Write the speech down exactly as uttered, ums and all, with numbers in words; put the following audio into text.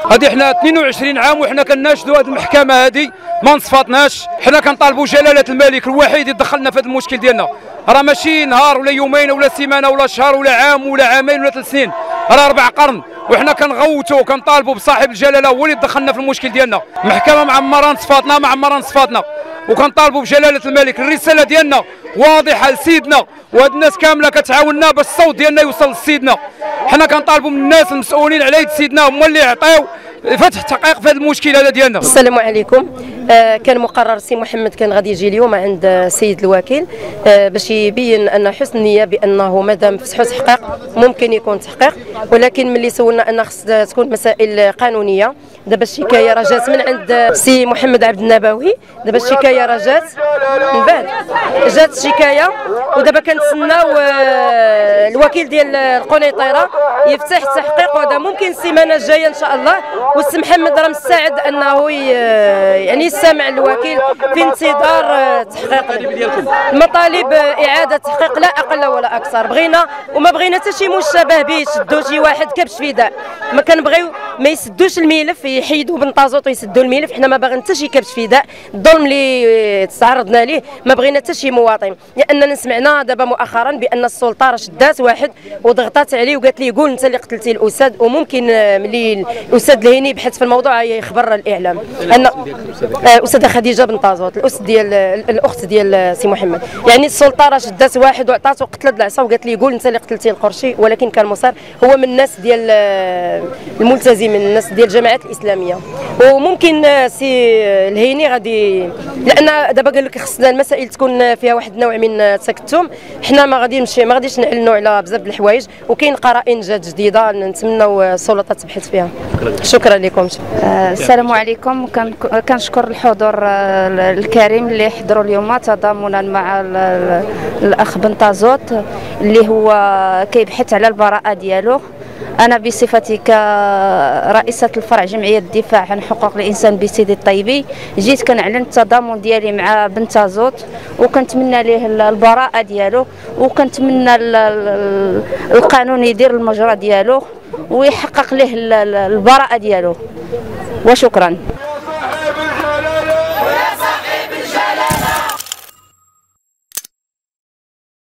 هذه حنا اثنين وعشرين عام وحنا كناشدوا هذه المحكمه هذه ما نصفاتناش. حنا كنطالبوا جلاله الملك الوحيد يدخلنا في هذا المشكل ديالنا. راه ماشي نهار ولا يومين ولا سيمانه ولا شهر ولا عام ولا عامين ولا ثلاث سنين، راه ربع قرن وحنا كنغوتوا وكنطالبوا بصاحب الجلاله هو اللي يدخلنا في المشكل ديالنا. المحكمه معمره نصفاتنا معمره نصفاتنا وكنطالبوا بجلاله الملك. الرساله ديالنا واضحه لسيدنا وهاد الناس كامله كتعاوننا باش الصوت ديالنا يوصل لسيدنا. حنا كنطالبوا من الناس المسؤولين على يد سيدنا هما اللي يعطيو فتح تحقيق في هذا المشكل هذا ديالنا. السلام عليكم. آه كان مقرر سي محمد كان غادي يجي اليوم عند السيد الوكيل آه باش يبين ان حسن النيه بانه مادام فتحوا تحقيق ممكن يكون تحقيق، ولكن ملي سولنا ان خص تكون مسائل قانونيه. دابا الشكايه راه جات من عند سي محمد عبد النبوي، دابا الشكايه راه جات من بعد جات الشكايه ودابا كنتسناو آه الوكيل ديال القنيطره يفتح التحقيق، وهذا ممكن السيمانه الجايه ان شاء الله. والسي محمد راه مستعد انه يعني يستمع الوكيل في انتظار تحقيق المطالب. اعاده تحقيق لا اقل ولا اكثر. بغينا وما بغينا حتى شي مشابه به يشدوا شي واحد كبش فداء، ما كنبغيو ما يسدوش الملف، يحيدوا بنطازوط ويسدوا الملف. حنا ما باغيين حتى شي كبش فداء. الظلم اللي تعرضنا ليه ما بغينا حتى شي مواطن، لاننا سمعنا دابا مؤخرا بان السلطه راه شدات واحد وضغطات عليه وقالت ليه قول انت اللي قتلتي الاستاذ، وممكن ملي الاستاذ الهيني يبحث في الموضوع يخبر الاعلام ان الاستاذه خديجه بنطازوط الاست ديال الاخت ديال سي محمد. يعني السلطه راه شدات واحد وعطاتو قتله العصا وقالت ليه قول انت اللي قتلتي القرشي، ولكن كان مصر هو من الناس ديال الملتزمين، من الناس ديال الجماعات الاسلاميه. وممكن سي الهيني غادي، لان دابا قال لك خصنا المسائل تكون فيها واحد النوع من التكتم. حنا ما غاديش ما غاديش نعلنوا على بزاف د الحوايج، وكاين قرائن جات جديده نتمنوا السلطه تبحث فيها. شكرا لكم. آه السلام عليكم. كنشكر الحضور الكريم اللي حضروا اليوم تضامنا مع الاخ بنطازوط اللي هو كيبحث على البراءه ديالو. أنا بصفتي كرئيسة الفرع جمعية الدفاع عن حقوق الإنسان بسيدي الطيبي جيت كنعلن التضامن ديالي مع بنطازوط، وكنتمنى ليه البراءة ديالو، وكنتمنى القانون يدير المجرى ديالو ويحقق له البراءة ديالو. وشكرا.